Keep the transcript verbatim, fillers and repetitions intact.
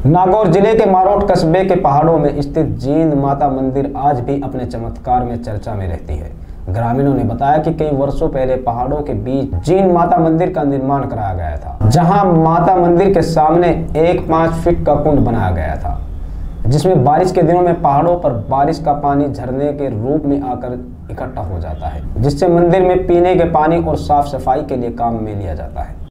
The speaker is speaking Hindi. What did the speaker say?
नागौर जिले के मारोट कस्बे के पहाड़ों में स्थित जींद माता मंदिर आज भी अपने चमत्कार में चर्चा में रहती है। ग्रामीणों ने बताया कि कई वर्षों पहले पहाड़ों के बीच जींद माता मंदिर का निर्माण कराया गया था, जहां माता मंदिर के सामने एक पाँच फीट का कुंड बनाया गया था, जिसमें बारिश के दिनों में पहाड़ों पर बारिश का पानी झरने के रूप में आकर इकट्ठा हो जाता है, जिससे मंदिर में पीने के पानी और साफ सफाई के लिए काम में लिया जाता है।